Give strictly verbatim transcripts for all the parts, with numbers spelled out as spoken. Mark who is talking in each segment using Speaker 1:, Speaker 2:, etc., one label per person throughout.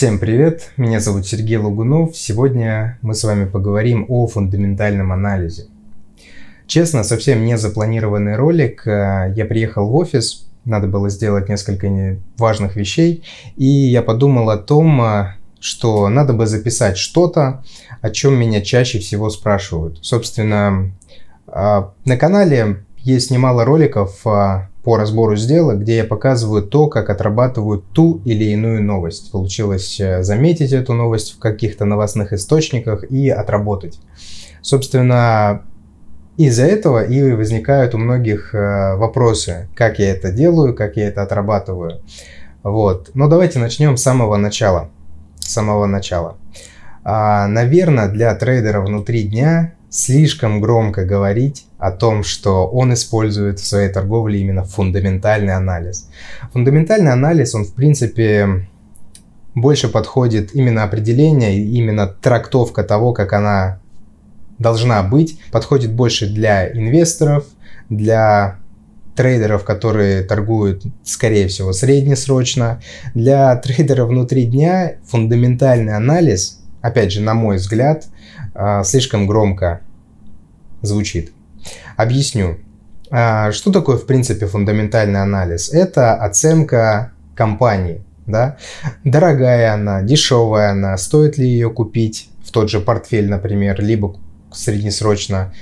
Speaker 1: Всем привет, меня зовут Сергей Лугунов. Сегодня мы с вами поговорим о фундаментальном анализе. Честно, совсем не запланированный ролик. Я приехал в офис, надо было сделать несколько важных вещей, и я подумал о том, что надо бы записать что-то, о чем меня чаще всего спрашивают. Собственно, на канале есть немало роликов по разбору сделок, где я показываю то, как отрабатывают ту или иную новость. Получилось заметить эту новость в каких-то новостных источниках и отработать. Собственно, из-за этого и возникают у многих вопросы, как я это делаю, как я это отрабатываю. Вот. Но давайте начнем с самого начала. С самого начала. А, наверное, для трейдера внутри дня слишком громко говорить о том, что он использует в своей торговле именно фундаментальный анализ. Фундаментальный анализ, он в принципе больше подходит именно определение, именно трактовка того, как она должна быть, подходит больше для инвесторов, для трейдеров, которые торгуют, скорее всего, среднесрочно. Для трейдера внутри дня фундаментальный анализ, опять же, на мой взгляд, слишком громко звучит. Объясню. Что такое, в принципе, фундаментальный анализ? Это оценка компании. Да? Дорогая она, дешевая она, стоит ли ее купить в тот же портфель, например, либо среднесрочно,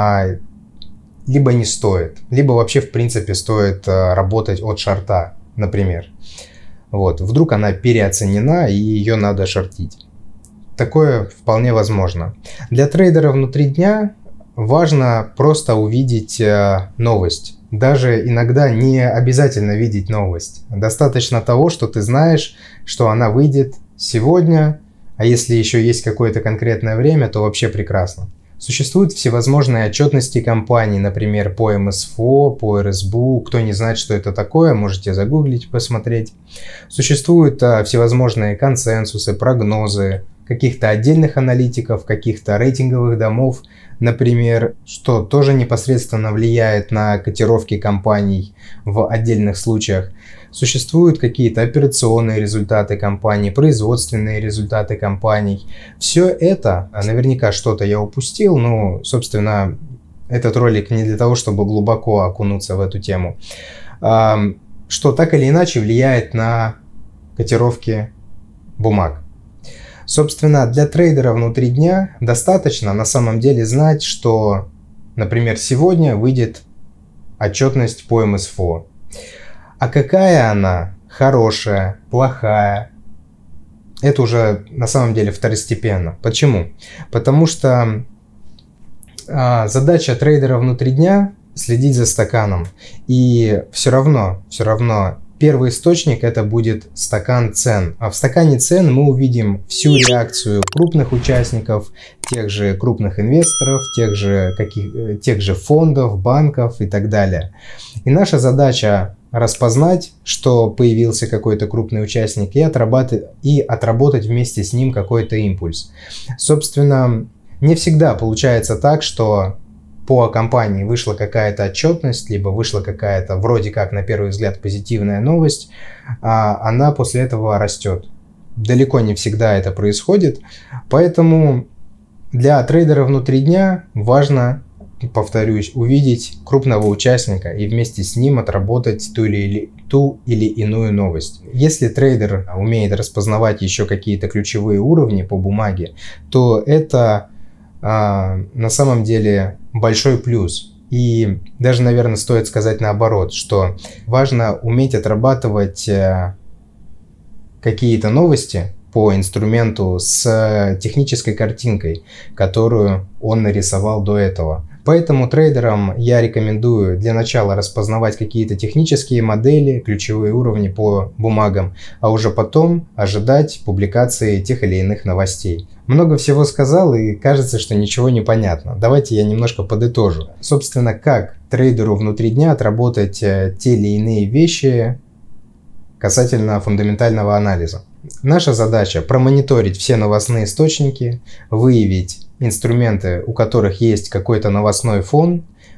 Speaker 1: либо не стоит. Либо вообще, в принципе, стоит работать от шорта, например. Вот. Вдруг она переоценена и ее надо шортить. Такое вполне возможно. Для трейдера внутри дня важно просто увидеть э, новость. Даже иногда не обязательно видеть новость. Достаточно того, что ты знаешь, что она выйдет сегодня, а если еще есть какое-то конкретное время, то вообще прекрасно. Существуют всевозможные отчетности компаний, например, по эм эс эф о, по эр эс бэ у. Кто не знает, что это такое, можете загуглить, посмотреть. Существуют э, всевозможные консенсусы, прогнозы каких-то отдельных аналитиков, каких-то рейтинговых домов, например, что тоже непосредственно влияет на котировки компаний в отдельных случаях. Существуют какие-то операционные результаты компаний, производственные результаты компаний. Все это, наверняка что-то я упустил, но, собственно, этот ролик не для того, чтобы глубоко окунуться в эту тему, что так или иначе влияет на котировки бумаг. Собственно, для трейдера внутри дня достаточно на самом деле знать, что, например, сегодня выйдет отчетность по эм эс эф о. А какая она? Хорошая, плохая? Это уже на самом деле второстепенно. Почему? Потому что а, задача трейдера внутри дня следить за стаканом. И все равно, все равно первый источник это будет стакан цен. А в стакане цен мы увидим всю реакцию крупных участников, тех же крупных инвесторов, тех же, каких, тех же фондов, банков и так далее. И наша задача распознать, что появился какой-то крупный участник, и отработать, и отработать вместе с ним какой-то импульс. Собственно, не всегда получается так, что по компании вышла какая-то отчетность, либо вышла какая-то вроде как на первый взгляд позитивная новость, а она после этого растет. Далеко не всегда это происходит, поэтому для трейдера внутри дня важно, повторюсь, увидеть крупного участника и вместе с ним отработать ту или, ту или иную новость. Если трейдер умеет распознавать еще какие-то ключевые уровни по бумаге, то это а, на самом деле большой плюс. И даже, наверное, стоит сказать наоборот, что важно уметь отрабатывать какие-то новости по инструменту с технической картинкой, которую он нарисовал до этого. Поэтому трейдерам я рекомендую для начала распознавать какие-то технические модели, ключевые уровни по бумагам, а уже потом ожидать публикации тех или иных новостей. Много всего сказал и кажется, что ничего не понятно. Давайте я немножко подытожу. Собственно, как трейдеру внутри дня отработать те или иные вещи касательно фундаментального анализа. Наша задача промониторить все новостные источники, выявить инструменты, у которых есть какой-то новостной фон,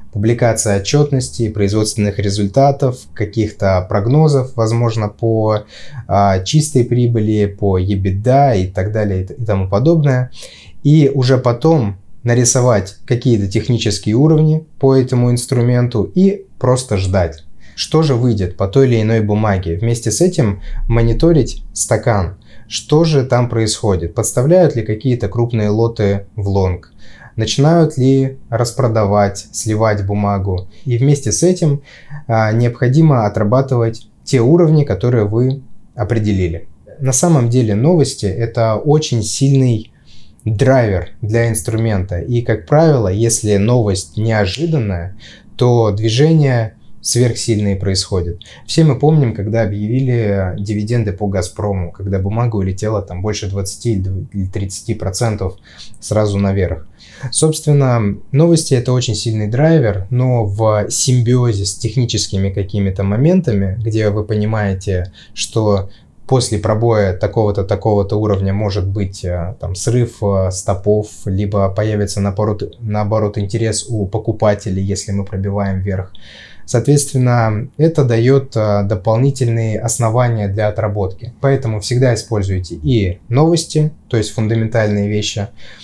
Speaker 1: публикация отчетности, производственных результатов, каких-то прогнозов, возможно, по а, чистой прибыли, по EBITDA и так далее и тому подобное. И уже потом нарисовать какие-то технические уровни по этому инструменту и просто ждать, что же выйдет по той или иной бумаге. Вместе с этим мониторить стакан, что же там происходит, подставляют ли какие-то крупные лоты в лонг, начинают ли распродавать, сливать бумагу. И вместе с этим а, необходимо отрабатывать те уровни, которые вы определили. На самом деле новости — это очень сильный драйвер для инструмента. И, как правило, если новость неожиданная, то движение сверхсильные происходят. Все мы помним, когда объявили дивиденды по Газпрому, когда бумага улетела там больше двадцати или тридцати процентов сразу наверх. Собственно, новости — это очень сильный драйвер, но в симбиозе с техническими какими-то моментами, где вы понимаете, что после пробоя такого-то, такого-то уровня может быть там срыв стопов, либо появится наоборот, наоборот интерес у покупателей, если мы пробиваем вверх. Соответственно, это дает дополнительные основания для отработки. Поэтому всегда используйте и новости, то есть фундаментальные вещи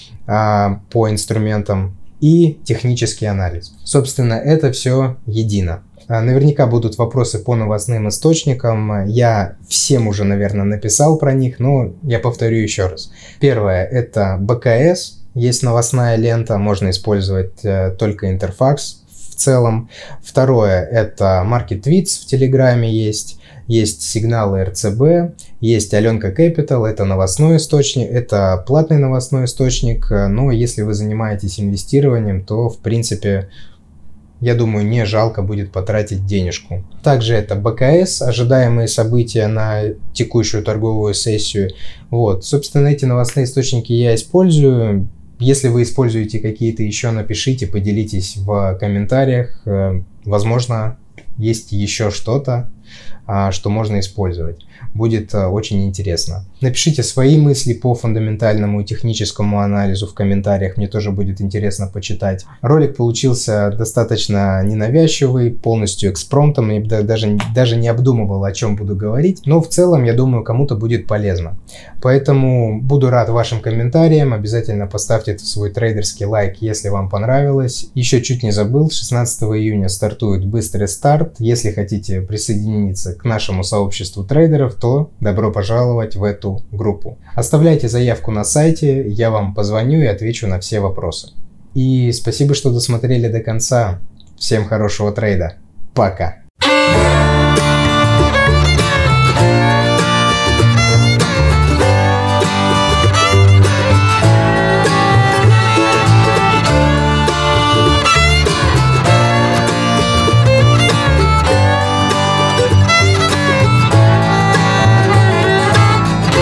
Speaker 1: по инструментам, и технический анализ. Собственно, это все едино. Наверняка будут вопросы по новостным источникам. Я всем уже, наверное, написал про них, но я повторю еще раз. Первое — это бэ ка эс. Есть новостная лента, можно использовать только Интерфакс в целом. Второе — это Market Tweets в Телеграме есть. Есть сигналы эр цэ бэ, есть Аленка Capital, это новостной источник, это платный новостной источник, но если вы занимаетесь инвестированием, то в принципе, я думаю, не жалко будет потратить денежку. Также это бэ ка эс, ожидаемые события на текущую торговую сессию. Вот, собственно, эти новостные источники я использую. Если вы используете какие-то еще, напишите, поделитесь в комментариях. Возможно, есть еще что-то, что можно использовать. Будет очень интересно. Напишите свои мысли по фундаментальному и техническому анализу в комментариях, мне тоже будет интересно почитать. Ролик получился достаточно ненавязчивый, полностью экспромтом, я даже, даже не обдумывал, о чем буду говорить, но в целом, я думаю, кому-то будет полезно. Поэтому буду рад вашим комментариям, обязательно поставьте свой трейдерский лайк, если вам понравилось. Еще чуть не забыл, шестнадцатого июня стартует быстрый старт. Если хотите присоединиться к нашему сообществу трейдеров, то добро пожаловать в эту группу. Оставляйте заявку на сайте, я вам позвоню и отвечу на все вопросы. И спасибо, что досмотрели до конца. Всем хорошего трейда. Пока!